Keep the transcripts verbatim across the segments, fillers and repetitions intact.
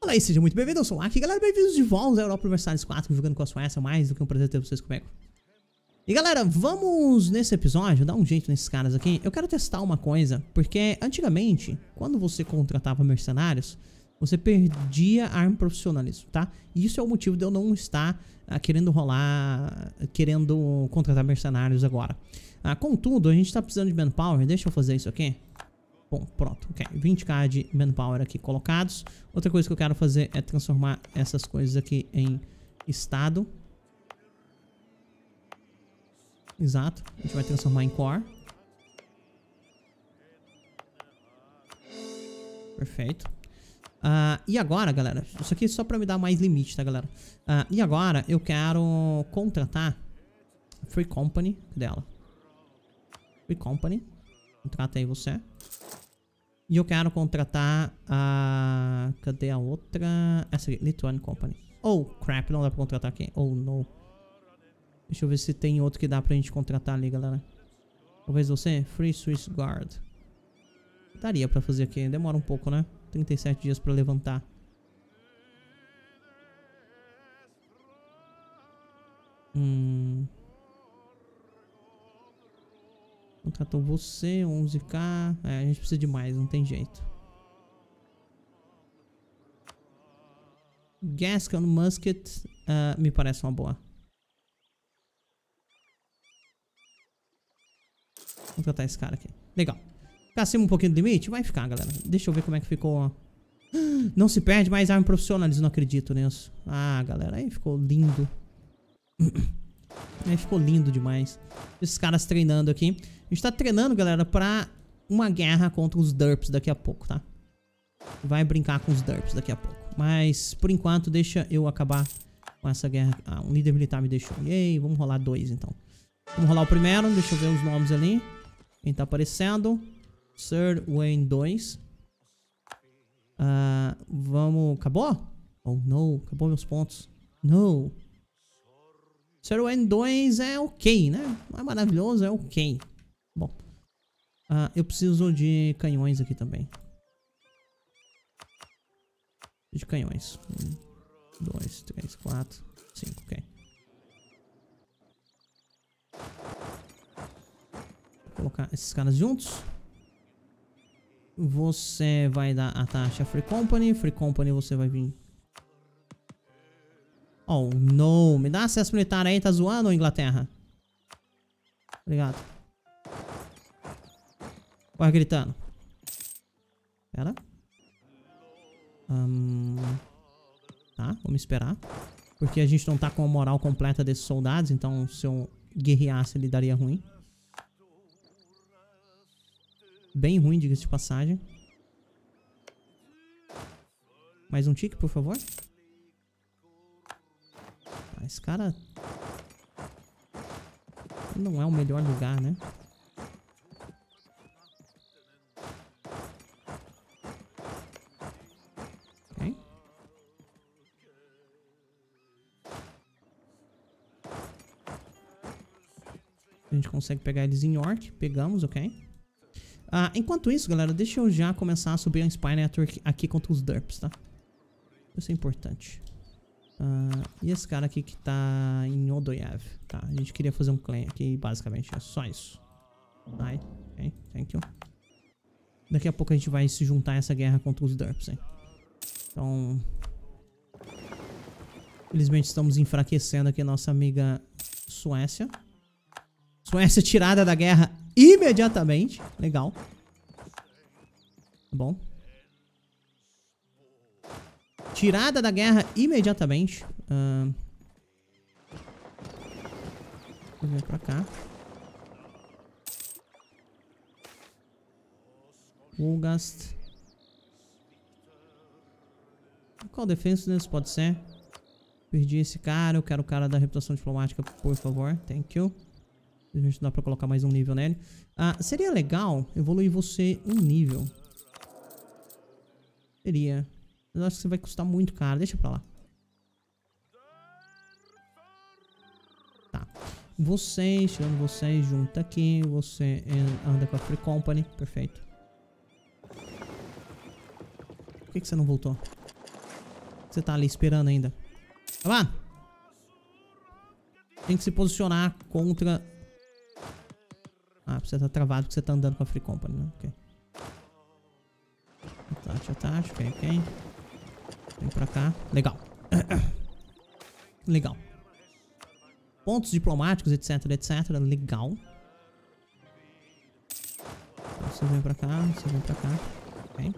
Olá aí, seja muito bem-vindo, eu sou o Aki, galera, bem-vindos de volta ao Europa Universalis quatro, jogando com a Suécia, mais do que um prazer ter vocês comigo. E galera, vamos nesse episódio dar um jeito nesses caras aqui. Eu quero testar uma coisa, porque antigamente, quando você contratava mercenários, você perdia arm profissionalismo, tá? E isso é o motivo de eu não estar uh, querendo rolar, querendo contratar mercenários agora. Uh, contudo, a gente tá precisando de manpower, deixa eu fazer isso aqui. Bom, pronto, ok, vinte k de manpower aqui colocados. Outra coisa que eu quero fazer é transformar essas coisas aqui em estado. Exato, a gente vai transformar em core. Perfeito. Uh, e agora, galera, isso aqui é só pra me dar mais limite, tá, galera? Uh, e agora eu quero contratar Free Company dela. Free Company. Contrata aí você. E eu quero contratar a... Cadê a outra? Essa aqui, Lithuanian Company. Oh, crap, não dá pra contratar aqui. Oh, no. Deixa eu ver se tem outro que dá pra gente contratar ali, galera. Talvez você? Free Swiss Guard. Daria pra fazer aqui. Demora um pouco, né? trinta e sete dias pra levantar. Hum... Contratou você, onze k. É, a gente precisa de mais, não tem jeito. Gascon Musket uh, me parece uma boa. Vou contratar esse cara aqui. Legal. Ficar acima um pouquinho do limite? Vai ficar, galera. Deixa eu ver como é que ficou. Não se perde mais arma profissional, eles não acreditam nisso. Ah, galera, aí ficou lindo. Aí ficou lindo demais. Esses caras treinando aqui. A gente tá treinando, galera, pra uma guerra contra os derps daqui a pouco, tá? Vai brincar com os derps daqui a pouco. Mas, por enquanto, deixa eu acabar com essa guerra. Ah, um líder militar me deixou. E aí, vamos rolar dois, então. Vamos rolar o primeiro. Deixa eu ver os nomes ali. Quem tá aparecendo? Sir Wayne dois. Uh, vamos... Acabou? Oh, não. Acabou meus pontos. Não. Sir Wayne dois é ok, né? Não é maravilhoso, é ok. Bom. Uh, eu preciso de canhões aqui também. De canhões. Um, dois, três, quatro, cinco, ok. Vou colocar esses caras juntos. Você vai dar a taxa Free Company. Free Company você vai vir... Oh, não. Me dá acesso militar aí. Tá zoando, Inglaterra? Obrigado. Vai gritando. Pera. Um... Tá, vamos esperar. Porque a gente não tá com a moral completa desses soldados. Então, se eu guerreasse, ele daria ruim. Bem ruim, diga-se de passagem. Mais um tique, por favor. Ah, esse cara... não é o melhor lugar, né? Ok. A gente consegue pegar eles em York. Pegamos, ok. Ah, enquanto isso, galera, deixa eu já começar a subir a Spy Network aqui contra os derps, tá? Isso é importante. Ah, e esse cara aqui que tá em Odoyev. Tá, a gente queria fazer um clan aqui, basicamente é só isso. Ai, ok, thank you. Daqui a pouco a gente vai se juntar a essa guerra contra os derps, hein? Então... Felizmente estamos enfraquecendo aqui a nossa amiga Suécia. Suécia tirada da guerra imediatamente. Legal. Bom. Tirada da guerra imediatamente. Uh... Vou vir pra cá. Wolgast. Qual defensiveness pode ser? Perdi esse cara. Eu quero o cara da reputação diplomática, por favor. Thank you. A gente dá pra colocar mais um nível nele. Ah, seria legal evoluir você um nível. Seria. Mas eu acho que você vai custar muito caro. Deixa pra lá. Tá. Vocês, tirando vocês, junta aqui. Você anda com a Free Company. Perfeito. Por que, que você não voltou? Você tá ali esperando ainda. Tá lá? Tem que se posicionar contra... Ah, você tá travado porque você tá andando com a Free Company, né? Ok. Ataque, ataque, ok, ok. Vem pra cá. Legal. Legal. Pontos diplomáticos, etc, etc. Legal. Então, você vem pra cá, você vem pra cá. Ok.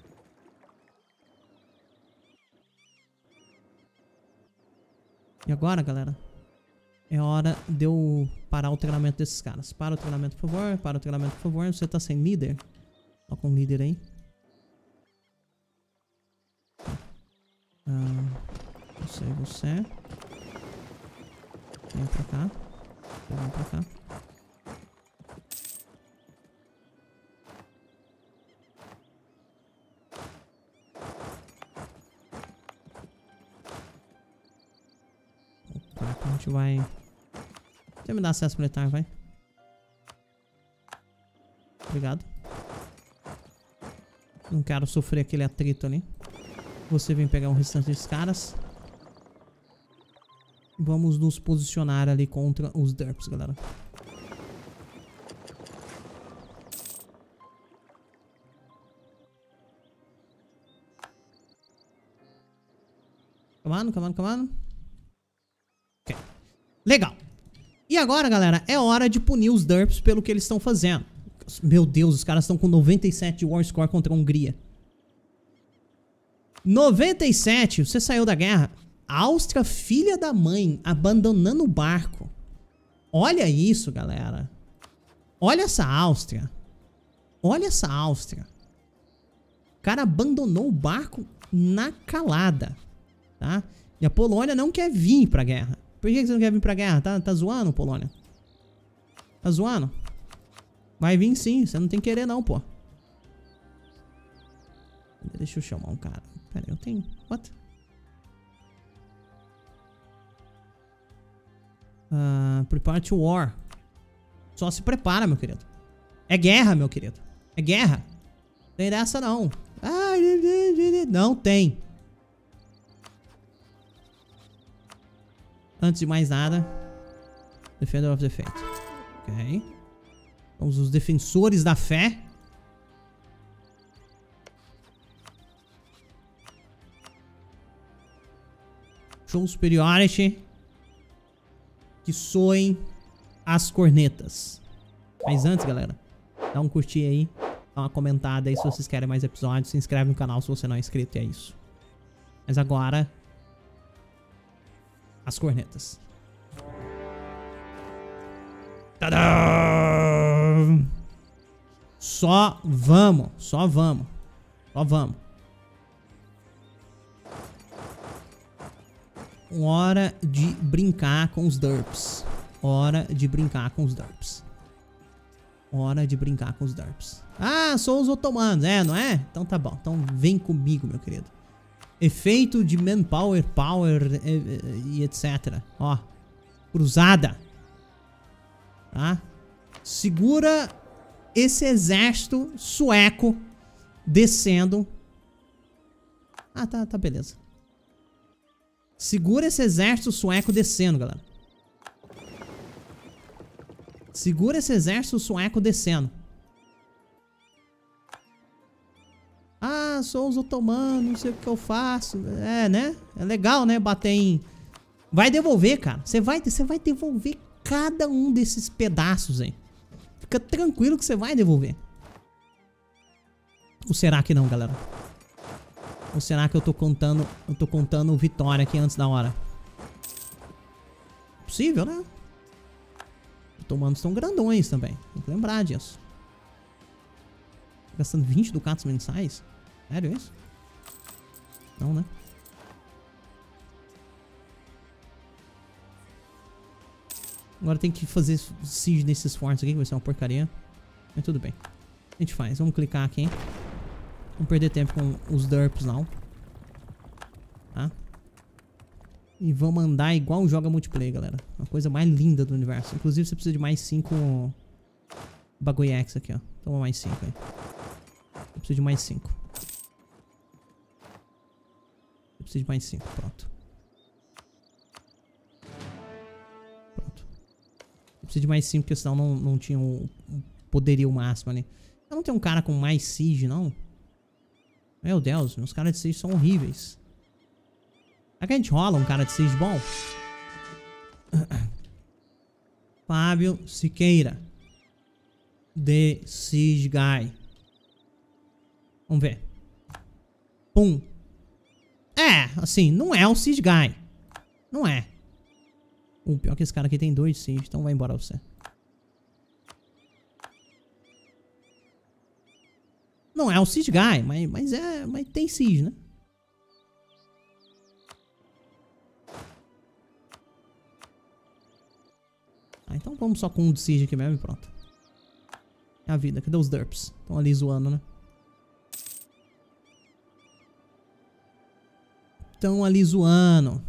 E agora, galera? É hora de eu parar o treinamento desses caras. Para o treinamento, por favor. Para o treinamento, por favor. Você tá sem líder? Coloca um líder aí. Ah, você, você. Vem pra cá. Vem pra cá. Opa, a gente vai... Você me dá acesso militar, vai. Obrigado. Não quero sofrer aquele atrito ali. Você vem pegar o restante desses caras. Vamos nos posicionar ali contra os derps, galera. Come on, come on, come on. Ok. Legal. E agora, galera, é hora de punir os derps pelo que eles estão fazendo. Meu Deus, os caras estão com noventa e sete de War Score contra a Hungria. noventa e sete, você saiu da guerra. Áustria, filha da mãe, abandonando o barco. Olha isso, galera. Olha essa Áustria. Olha essa Áustria. O cara abandonou o barco na calada, tá? E a Polônia não quer vir pra guerra. Por que você não quer vir pra guerra? Tá, tá zoando, Polônia? Tá zoando? Vai vir sim, você não tem que querer não, pô. Deixa eu chamar um cara. Pera aí, eu tenho... What? Uh, prepare to war. Só se prepara, meu querido. É guerra, meu querido. É guerra. Não tem dessa, não. Não tem. Antes de mais nada, Defender of the Faith. Ok. Vamos os defensores da fé. Show superiority. Que soem as cornetas. Mas antes, galera, dá um curtir aí, dá uma comentada aí se vocês querem mais episódios, se inscreve no canal se você não é inscrito e é isso. Mas agora, as cornetas. Tadã! Só vamos, só vamos, só vamos. Hora de brincar com os derps. Hora de brincar com os derps. Hora de brincar com os derps. Ah, sou os otomanos, é, não é? Então tá bom, então vem comigo, meu querido. Efeito de manpower, power e, e etc. Ó, cruzada. Tá? Segura esse exército sueco descendo. Ah, tá, tá, beleza. Segura esse exército sueco descendo, galera. Segura esse exército sueco descendo. Ah, sou os otomanos, não sei o que eu faço. É, né? É legal, né? Bater em... Vai devolver, cara. Você vai, você vai devolver cada um desses pedaços aí. Fica tranquilo que você vai devolver. Ou será que não, galera? Ou será que eu tô contando, eu tô contando vitória aqui antes da hora? Possível, né? Os otomanos estão grandões também. Tem que lembrar disso. Gastando vinte ducatos mensais? Sério isso? Não, né? Agora tem que fazer siege nesses fortes aqui, que vai ser uma porcaria. Mas tudo bem. A gente faz. Vamos clicar aqui. Vamos perder tempo com os derps não. Tá? E vamos andar igual joga multiplayer, galera. Uma coisa mais linda do universo. Inclusive você precisa de mais cinco bagulhex aqui, ó. Toma mais cinco aí. Eu preciso de mais cinco. Eu preciso de mais cinco, pronto. Pronto. Eu preciso de mais cinco, porque senão não, não tinha o, o poderio máximo ali. Eu não tenho um cara com mais siege, não? Meu Deus, meus caras de siege são horríveis. Será que a gente rola um cara de siege bom? Fábio Siqueira. The Siege Guy. Vamos ver. Pum. É, assim, não é o Siege Guy. Não é. O pior que esse cara aqui tem dois Siege, então vai embora você. Não é o Siege Guy, mas, mas é. Mas tem Siege, né? Ah, então vamos só com um de Siege aqui mesmo e pronto. É a vida. Cadê os derps? Estão ali zoando, né? Estão ali zoando.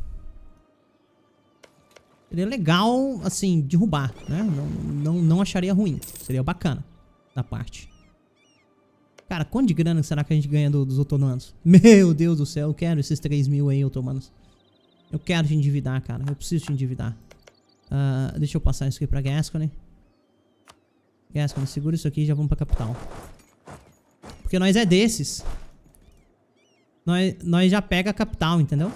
Seria legal, assim, derrubar, né? Não, não, não acharia ruim. Seria bacana da parte. Cara, quanto de grana será que a gente ganha do, dos otomanos? Meu Deus do céu, eu quero esses três mil aí, otomanos. Eu quero te endividar, cara. Eu preciso te endividar. Uh, deixa eu passar isso aqui pra Gascony. Gascony, segura isso aqui e já vamos pra capital. Porque nós é desses. Nós, nós já pega a capital, entendeu?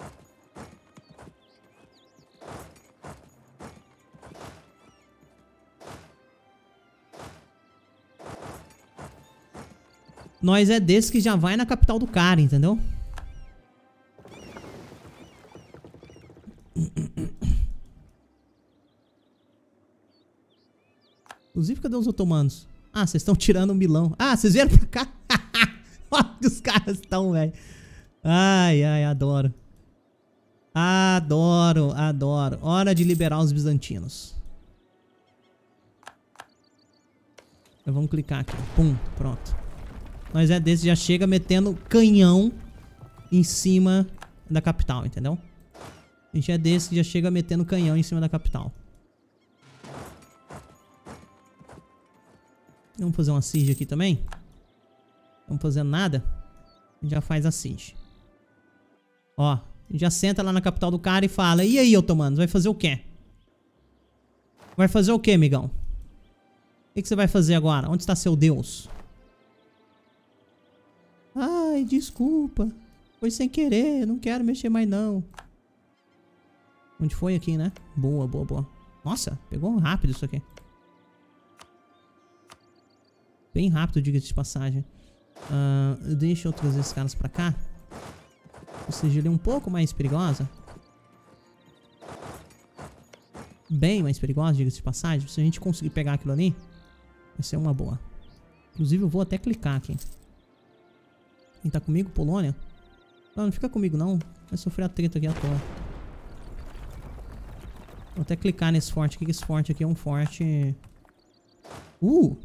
Nós é desses que já vai na capital do cara, entendeu? Inclusive, cadê os otomanos? Ah, vocês estão tirando o Milão. Ah, vocês vieram pra cá? Olha onde os caras estão, velho. Ai, ai, adoro. Adoro, adoro. Hora de liberar os bizantinos. Então, vamos clicar aqui. Pum, pronto. Nós é desse, já chega metendo canhão em cima da capital, entendeu? A gente é desse que já chega metendo canhão em cima da capital. Vamos fazer uma siege aqui também. Vamos fazer nada. A gente já faz a siege. Ó, a gente já senta lá na capital do cara e fala: e aí, otomanos, vai fazer o quê? Vai fazer o quê, amigão? O que, que você vai fazer agora? Onde está seu Deus? Ai, desculpa. Foi sem querer, não quero mexer mais não. Onde foi aqui, né? Boa, boa, boa. Nossa, pegou rápido isso aqui. Bem rápido, diga-se de passagem. Uh, deixa eu trazer esses caras pra cá. Ou seja, ele é um pouco mais perigosa. Bem mais perigosa, diga-se de passagem. Se a gente conseguir pegar aquilo ali, vai ser uma boa. Inclusive eu vou até clicar aqui. Quem tá comigo? Polônia? Não, não fica comigo não. Vai sofrer a treta aqui à toa. Vou até clicar nesse forte aqui, que esse forte aqui é um forte... Uh!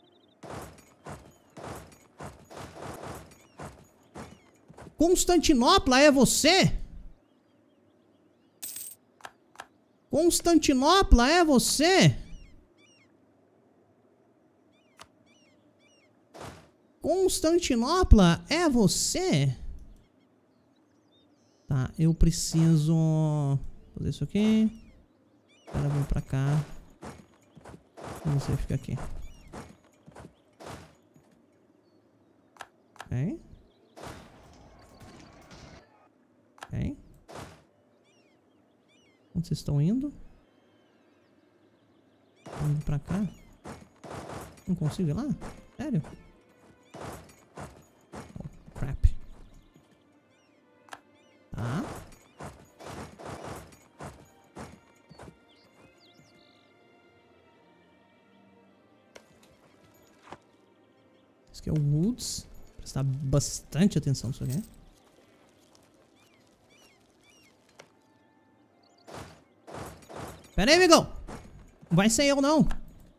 Constantinopla, é você? Constantinopla, é você? Constantinopla, é você? Tá, eu preciso fazer isso aqui. Agora vem pra cá. E você fica aqui. Ok. Ok. Onde vocês estão indo? Indo pra cá? Não consigo ir lá? Sério? Oh, crap. Tá. Esse aqui é o Woods. Prestar bastante atenção nisso aqui. Pera aí, amigão. Não vai ser eu, não.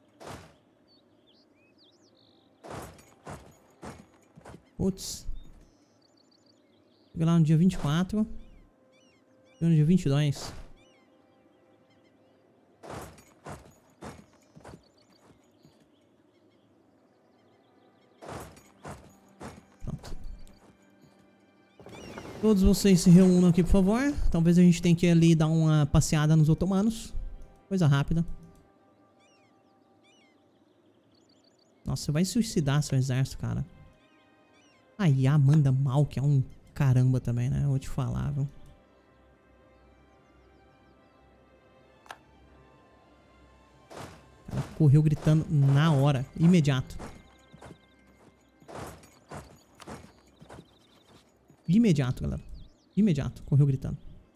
Putz. Chega lá no dia vinte e quatro. Chega no dia vinte e dois. Pronto. Todos vocês se reúnam aqui, por favor. Talvez a gente tenha que ir ali dar uma passeada nos otomanos. Coisa rápida. Nossa, você vai suicidar seu exército, cara. A I A manda mal, que é um caramba também, né? Eu vou te falar, viu? O cara correu gritando na hora, imediato. Imediato, galera. Imediato, correu gritando.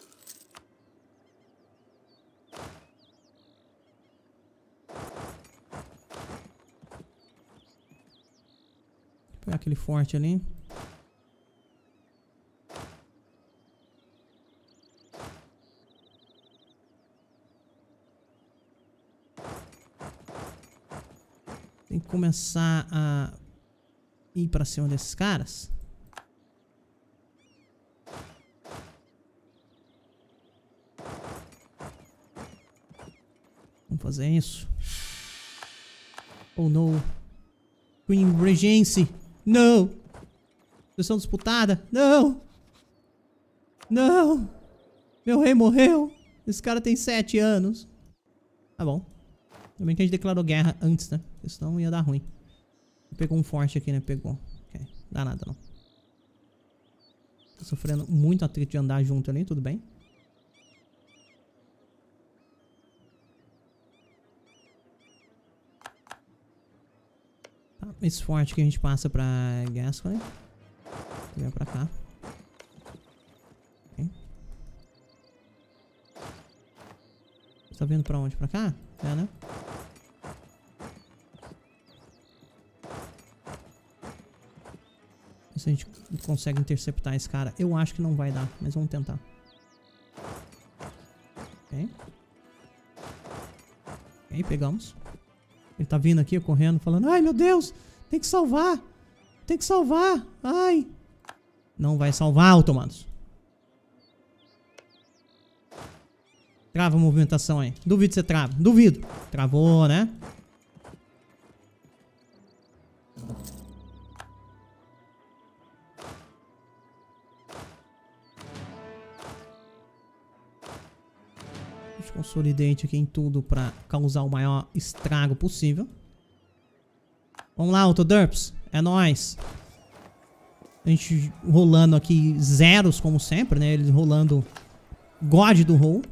Vou pegar aquele forte ali. Tem que começar a ir pra cima desses caras. Vamos fazer isso. Oh, no. Queen Regency. Não. Posição disputada. Não. Não. Meu rei morreu. Esse cara tem sete anos. Tá bom. Também que a gente declarou guerra antes, né? Porque senão ia dar ruim. Pegou um forte aqui, né? Pegou. Ok. Dá nada, não. Tô sofrendo muito atrito de andar junto ali. Tudo bem. Tá. Esse forte que a gente passa pra Gascoigne. Vem pra cá. Ok. Você tá vindo pra onde? Pra cá? É, né? Se a gente consegue interceptar esse cara. Eu acho que não vai dar, mas vamos tentar. Ok. Ok, pegamos. Ele tá vindo aqui, correndo, falando: ai, meu Deus, tem que salvar. Tem que salvar. Ai. Não vai salvar, otomanos. Trava a movimentação aí. Duvido que você trava. Duvido. Travou, né? Consolidate aqui em tudo pra causar o maior estrago possível. Vamos lá, Autoderps. É nóis. A gente rolando aqui zeros, como sempre, né? Eles rolando God do roll.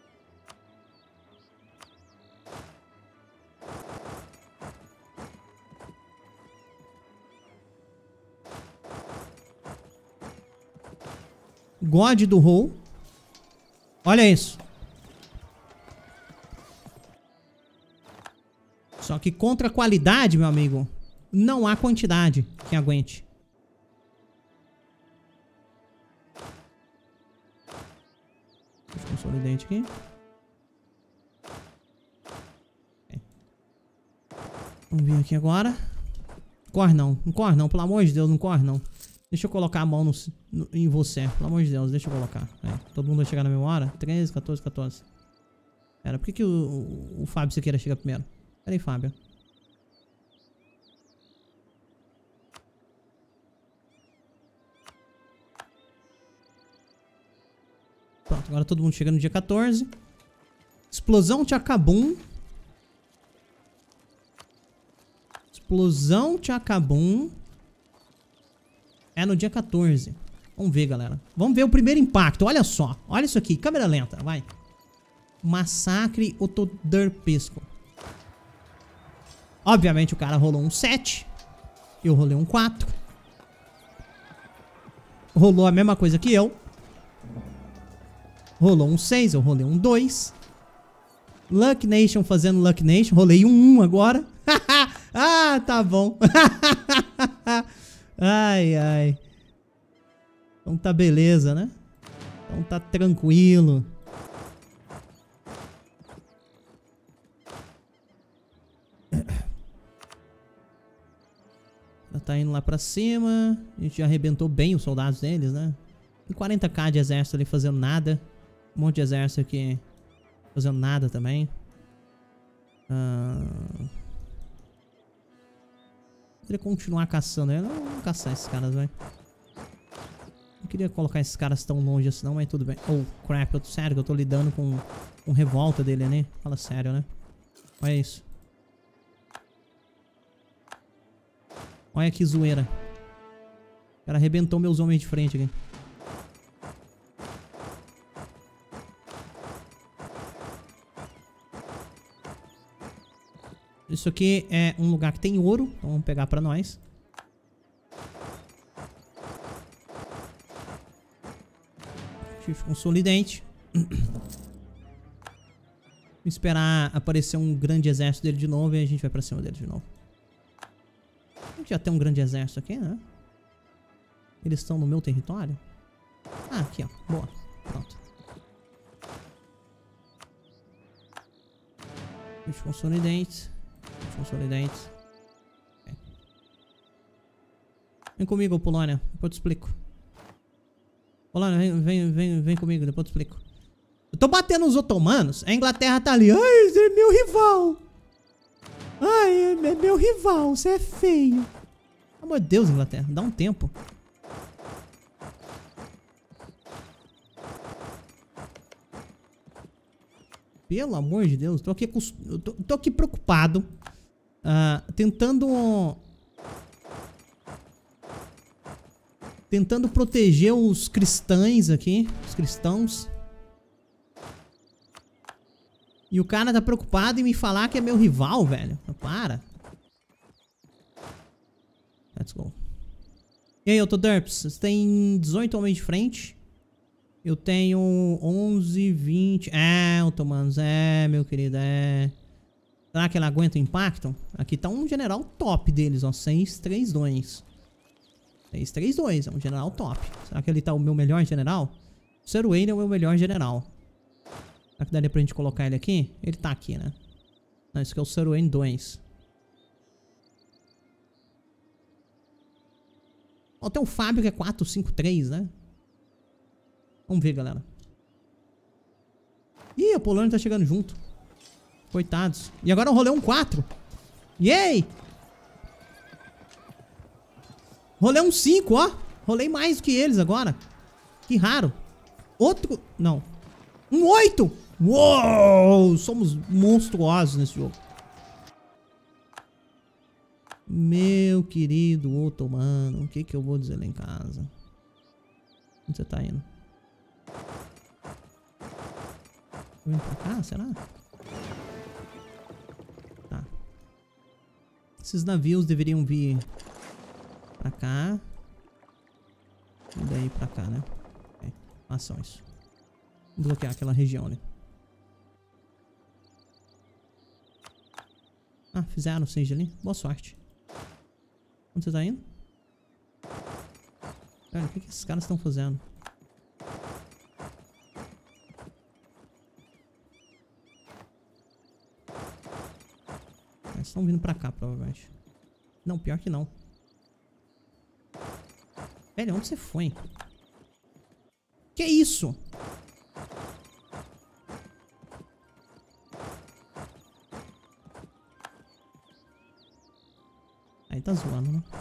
God do roll. Olha isso. Só que contra a qualidade, meu amigo, não há quantidade que aguente. Deixa eu consolidar aqui. Okay. Vamos vir aqui agora. Corre não, não corre não, pelo amor de Deus, não corre não. Deixa eu colocar a mão no, no, em você, pelo amor de Deus, deixa eu colocar. É, todo mundo vai chegar na mesma hora? treze, quatorze, quatorze. Pera, por que, que o, o, o Fábio Sequeira chega primeiro? Pera aí, Fábio. Pronto, agora todo mundo chega no dia quatorze. Explosão Chacabum. Explosão Chacabum. É no dia quatorze. Vamos ver, galera. Vamos ver o primeiro impacto. Olha só. Olha isso aqui. Câmera lenta. Vai. Massacre Otoderpesco. Obviamente o cara rolou um sete. Eu rolei um quatro. Rolou a mesma coisa que eu. Rolou um seis. Eu rolei um dois. Luck Nation fazendo Luck Nation. Rolei um um agora. Ah, tá bom. Ai, ai. Então tá beleza, né? Então tá tranquilo. Ela tá indo lá pra cima. A gente já arrebentou bem os soldados deles, né? Tem quarenta k de exército ali fazendo nada. Um monte de exército aqui fazendo nada também. Ah... Ele continuar caçando ele. Não vamos caçar esses caras, vai. Não queria colocar esses caras tão longe assim não, mas tudo bem. Oh, crap, eu, sério que eu tô lidando com, com revolta dele, né? Fala sério, né? Olha isso. Olha que zoeira. O cara arrebentou meus homens de frente aqui. Isso aqui é um lugar que tem ouro. Então vamos pegar pra nós. Shift consolidante. Esperar aparecer um grande exército dele de novo e a gente vai pra cima dele de novo. A gente já tem um grande exército aqui, né? Eles estão no meu território? Ah, aqui, ó. Boa. Pronto. Shift consolidante. Consolidante. Okay. Vem comigo, Polônia. Depois eu te explico. Polônia, vem, vem, vem, vem comigo. Depois eu te explico. Eu tô batendo nos otomanos. A Inglaterra tá ali. Ai, você é meu rival. Ai, é meu rival. Você é feio. Pelo amor de Deus, Inglaterra. Dá um tempo. Pelo amor de Deus. Tô aqui, tô, tô aqui preocupado. Uh, tentando Tentando proteger os cristãos aqui. Os cristãos. E o cara tá preocupado em me falar que é meu rival, velho. Para. Let's go. E aí, Autoderps? Você tem dezoito homens de frente. Eu tenho onze, vinte. É, otomanos. É, meu querido. É. Será que ela aguenta o impacto? Aqui tá um general top deles, ó. seis três dois. seis três dois, é um general top. Será que ele tá o meu melhor general? O Sir Wayne é o meu melhor general. Será que daria pra gente colocar ele aqui? Ele tá aqui, né? Não, esse aqui é o Sir Wayne dois. Ó, tem um Fábio que é quatro cinco três, né? Vamos ver, galera. Ih, a Polônia tá chegando junto. Coitados. E agora eu rolei um quatro. Yay! Rolei um cinco, ó. Rolei mais do que eles agora. Que raro. Outro... Não. Um oito! Uou! Somos monstruosos nesse jogo. Meu querido otomano. O que que eu vou dizer lá em casa? Onde você tá indo? Vem pra cá, será? Tá. Esses navios deveriam vir pra cá. E daí pra cá, né? É, façam isso. Vou bloquear aquela região ali. Ah, fizeram o siege ali. Boa sorte. Onde você tá indo? Cara, o que, que esses caras estão fazendo? Eles estão vindo pra cá, provavelmente. Não, pior que não. Velho, onde você foi? Que isso? Aí tá zoando, né?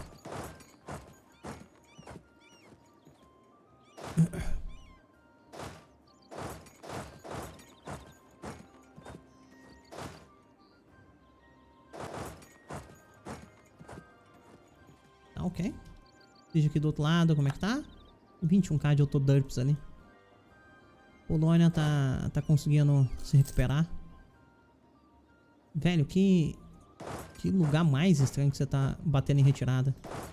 Tá, ok. Veja aqui do outro lado, como é que tá? vinte e um K de Autoderps ali. Polônia tá, tá conseguindo se recuperar. Velho, que... Que lugar mais estranho que você tá batendo em retirada.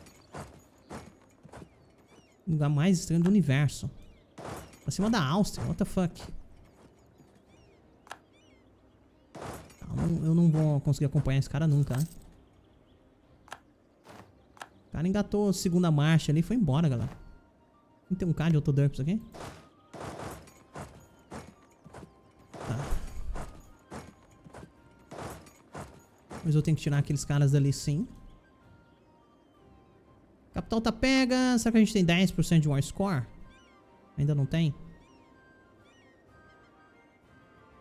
Lugar mais estranho do universo. Pra cima da Áustria, what the fuck. Eu não, eu não vou conseguir acompanhar esse cara nunca, né? O cara engatou a segunda marcha ali e foi embora, galera. Tem um K de Autoderps aqui? Tá. Mas eu tenho que tirar aqueles caras dali sim. Capital tá pega. Será que a gente tem dez por cento de War Score? Ainda não tem?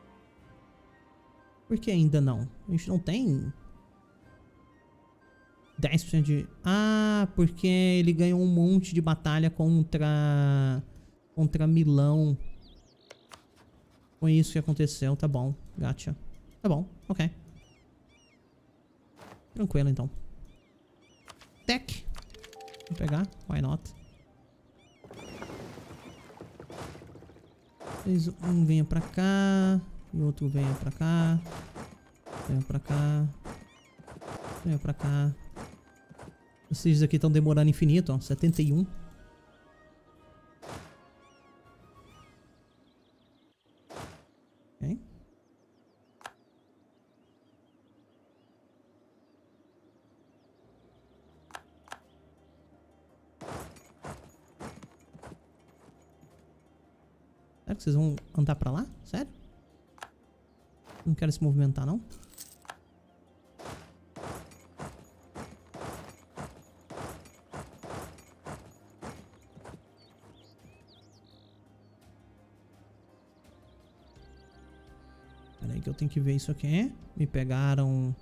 Por que ainda não? A gente não tem... dez por cento de... Ah, porque ele ganhou um monte de batalha contra... Contra Milão. Foi isso que aconteceu, tá bom. Gotcha. Tá bom, ok. Tranquilo, então. Tech. Vou pegar, why not? Um venha pra cá. E o outro venha pra cá. Venha pra cá. Venha pra cá. Esses aqui estão demorando infinito, ó. setenta e um. Ok. Será que vocês vão andar pra lá? Sério? Não quero se movimentar, não? Pera aí que eu tenho que ver isso aqui. Me pegaram...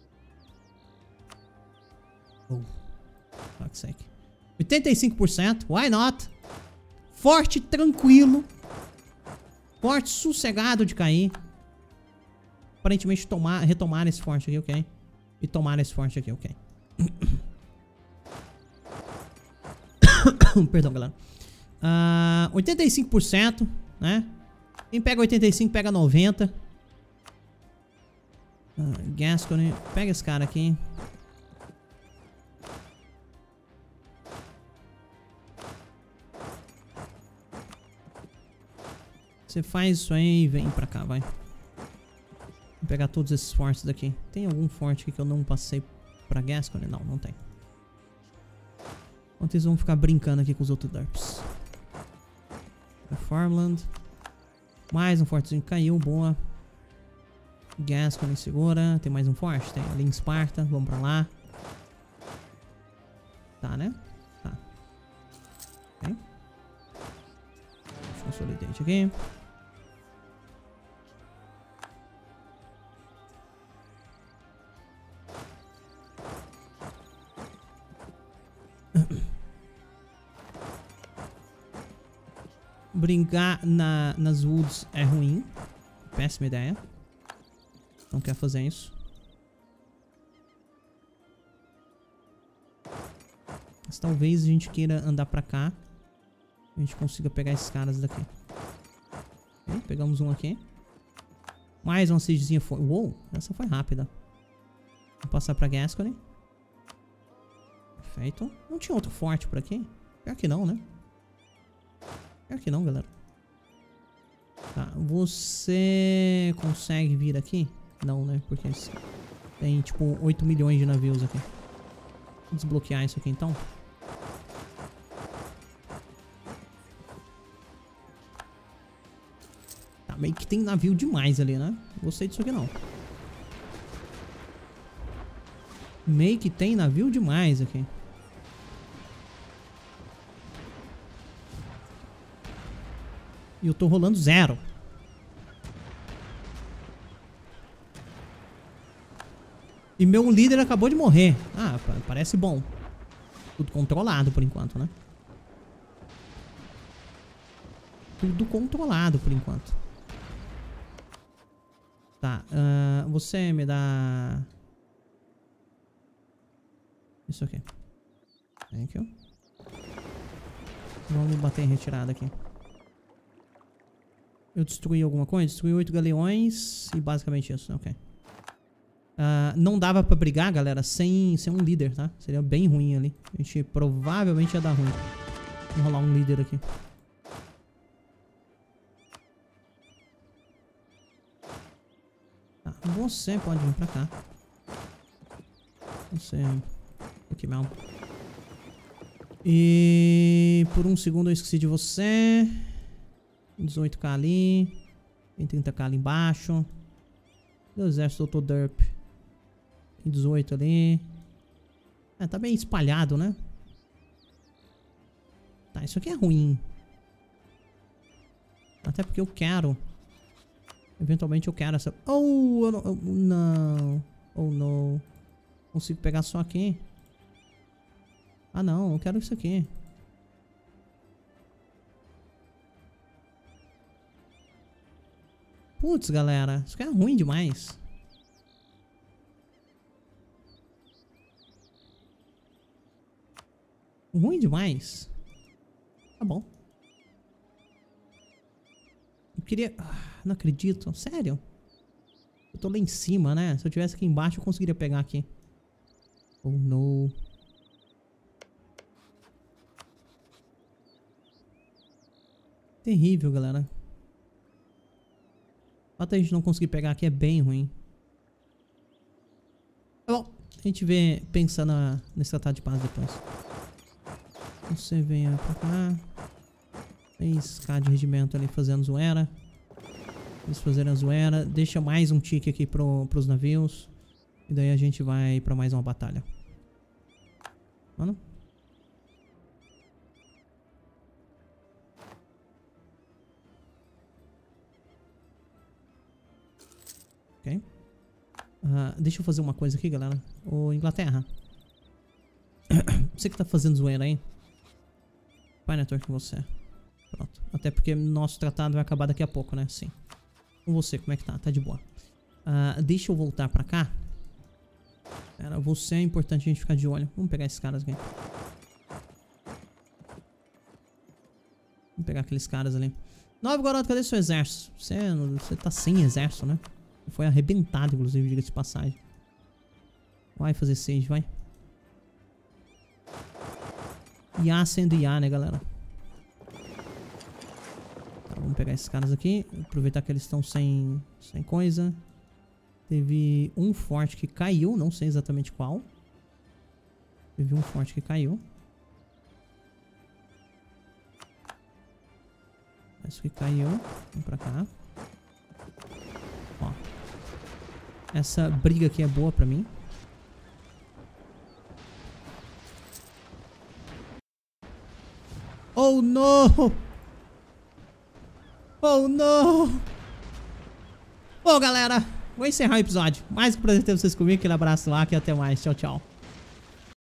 Oh. Fuck's sake. oitenta e cinco por cento. Why not? Forte, tranquilo. Forte, sossegado de cair. Aparentemente tomar, retomar esse forte aqui, ok. E tomar esse forte aqui, ok. Perdão, galera. Uh, oitenta e cinco por cento, né? Quem pega oitenta e cinco, pega noventa. Uh, Gascony. Pega esse cara aqui. Você faz isso aí e vem pra cá, vai. Vou pegar todos esses fortes daqui. Tem algum forte aqui que eu não passei pra Gascony? Não, não tem. Enquanto eles vão ficar brincando aqui com os outros derps. Farmland. Mais um fortezinho que caiu, boa. Gascony segura. Tem mais um forte? Tem ali em Esparta. Vamos pra lá. Tá, né? Tá. Ok. Consolidate aqui. Brincar na, nas woods é ruim. Péssima ideia. Não quer fazer isso. Mas talvez a gente queira andar pra cá. A gente consiga pegar esses caras daqui. Okay, pegamos um aqui. Mais uma siegezinha foi. Uou, essa foi rápida. Vou passar pra Gascony. Perfeito. Não tinha outro forte por aqui? Pior que não, né? Pior que não, galera. Tá, você consegue vir aqui? Não, né? Porque tem tipo oito milhões de navios aqui. Vou desbloquear isso aqui então. Tá, meio que tem navio demais ali, né? Não gostei disso aqui não. Meio que tem navio demais aqui. E eu tô rolando zero. E meu líder acabou de morrer. Ah, parece bom. Tudo controlado por enquanto, né? Tudo controlado por enquanto. Tá, uh, você me dá... Isso aqui. Thank you. Vamos bater em retirada aqui. Eu destruí alguma coisa? Destruí oito galeões e basicamente isso, ok. Uh, não dava pra brigar, galera, sem, sem um líder, tá? Seria bem ruim ali. A gente provavelmente ia dar ruim. Vamos rolar um líder aqui. Tá, você pode vir pra cá. Você... Aqui mesmo. E... Por um segundo eu esqueci de você... dezoito k ali. Tem trinta k ali embaixo. O exército do Derp. Tem dezoito ali. É, tá bem espalhado, né? Tá, isso aqui é ruim. Até porque eu quero. Eventualmente eu quero essa... Oh, eu não... Eu, não. Oh, não. Consigo pegar só aqui. Ah, não. Eu quero isso aqui. Putz, galera. Isso aqui é ruim demais. Ruim demais. Tá bom. Eu queria... Ah, não acredito. Sério? Eu tô lá em cima, né? Se eu tivesse aqui embaixo, eu conseguiria pegar aqui. Oh, não. Terrível, galera. Até a gente não conseguir pegar aqui é bem ruim. Tá bom. A gente vê, pensa na, nesse tratado de paz depois. Você venha pra cá. três K de regimento ali fazendo zoeira. Eles fazerem a zoeira. Deixa mais um tique aqui pro, pros navios. E daí a gente vai pra mais uma batalha. Mano. Ok. Uh, deixa eu fazer uma coisa aqui, galera. Ô, Inglaterra. Você que tá fazendo zoeira aí. Vai, network, com você. Pronto. Até porque nosso tratado vai acabar daqui a pouco, né? Sim. Com você, como é que tá? Tá de boa. Uh, deixa eu voltar pra cá. Pera, você é importante a gente ficar de olho. Vamos pegar esses caras aqui. Vamos pegar aqueles caras ali. Nove Garoto, cadê seu exército? Você, você tá sem exército, né? Foi arrebentado, inclusive, diga-se de passagem. Vai fazer siege, vai. I A sendo I A, né, galera? Tá, vamos pegar esses caras aqui. Aproveitar que eles estão sem, sem coisa. Teve um forte que caiu, não sei exatamente qual. Teve um forte que caiu. Esse que caiu. Vamos pra cá. Ó. Essa briga aqui é boa pra mim. Oh, não! Oh, não! Bom, galera, vou encerrar o episódio. Mais que prazer ter vocês comigo. Aquele abraço lá e até mais. Tchau, tchau.